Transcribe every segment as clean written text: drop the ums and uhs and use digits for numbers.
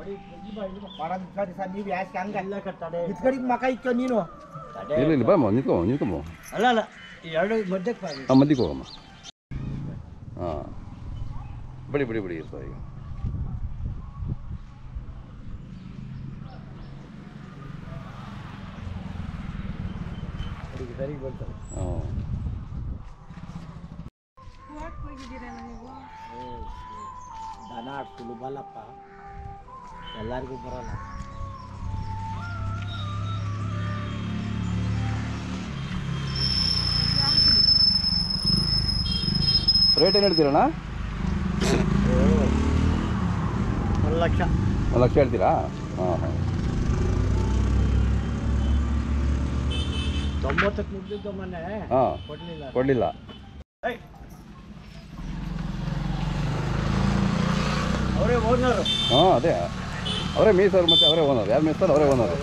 ನೀವು ಯಾಕೆ ಹಂಗಲ್ಲ ಕಟ್ಟಾಡೆ ಇತ್ಕಡಿಗೆ ಮಕ ಇಕ್ಕ ನೀನು ಇಲ್ಲ ಇಲ್ಲ ಬಾಮ್ಮ ನಿಂತ್ಕೊಂಬ ಅಲ್ಲ ಅಲ್ಲ ಎರಡು ಮಧ್ಯಕ್ಕೆ ಮಧ್ಯಕ್ಕೆ ಹೋಗಮ್ಮ ಹಾಂ ಬಿಡಿ ಬಿಡಿ ಬಿಡಿ ಇರ್ತಾವೆ ಈಗ ಸರಿ ಬರ್ತಾರೆ ಹಾಂ ದನ ಸುಲಭಲ್ಲಪ್ಪ ಎಲ್ಲರಿಗೂ ಬರೋಲ್ಲ ರೇಟ್ ಏನು ಹೇಳ್ತೀರಣ್ಣ 1 ಲಕ್ಷ 1 ಲಕ್ಷ ಹೇಳ್ತೀರಾ ಹಾಂ ಹಾಂ 90ಕ್ಕೆ ಮುಗ್ದಿದ್ದು ಮೊನ್ನೆ ಹಾಂ ಕೊಡಲಿಲ್ಲ ಅವರೇ ಓನರು ಹಾಂ ಅದೇ ಅವರೇ ಮೇಯ್ಸೋರು ಮತ್ತು ಅವರೇ ಓನರ್ ಯಾರು ಮೇಯ್ಸ್ತಾರೆ ಅವರೇ ಓನರು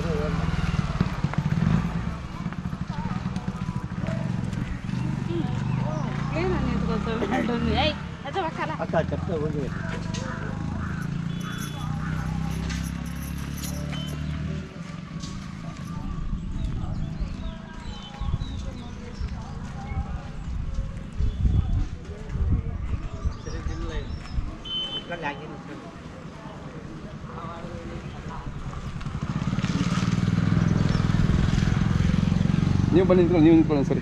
ಅಕ್ಕ ಕಷ್ಟ ಹೋಗಿ ನೀವು ಬನ್ನಿ ನಿಂತ್ಕೊಳ್ಳಿ ಸರಿ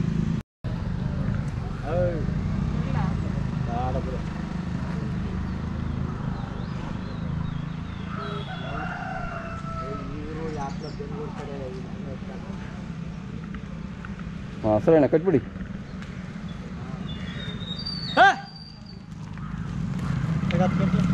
ಹಾಂ ಸರಿ ಅಣ್ಣ ಕಟ್ಬಿಡಿ